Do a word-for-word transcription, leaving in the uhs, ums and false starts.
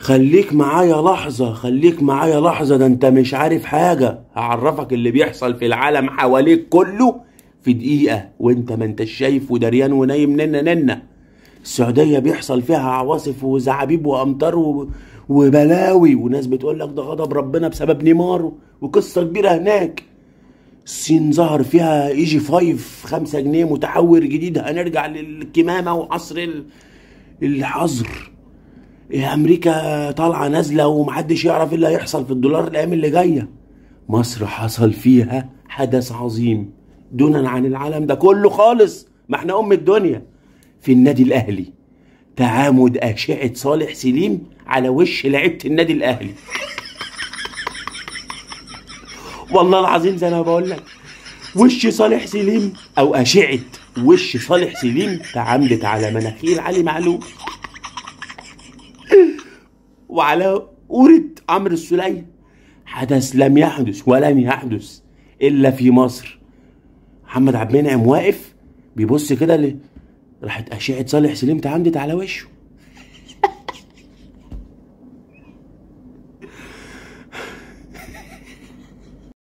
خليك معايا لحظة، خليك معايا لحظة، ده انت مش عارف حاجة. هعرفك اللي بيحصل في العالم حواليك كله في دقيقة وانت ما انتش شايف ودريان ونايم ننا ننا. السعودية بيحصل فيها عواصف وزعابيب وامطار و... وبلاوي، وناس بتقول لك ده غضب ربنا بسبب نيمار وقصة كبيرة هناك. الصين ظهر فيها اي جي فايف خمسة جنيه متحور جديد، هنرجع للكمامة وعصر ال- الحظر. امريكا طالعه نازله ومحدش يعرف ايه اللي هيحصل في الدولار الايام اللي جايه. مصر حصل فيها حدث عظيم دونا عن العالم ده كله خالص، ما احنا ام الدنيا. في النادي الاهلي تعامد اشعه صالح سليم على وش لعيبه النادي الاهلي. والله العظيم زي ما بقول لك، وش صالح سليم او اشعه وش صالح سليم تعامدت على مناخير علي معلول وعلى قورة عمرو السولية. حدث لم يحدث ولن يحدث إلا في مصر. محمد عبد المنعم واقف بيبص كده ل... راحت أشعة صالح سليم تعامدت على وشه.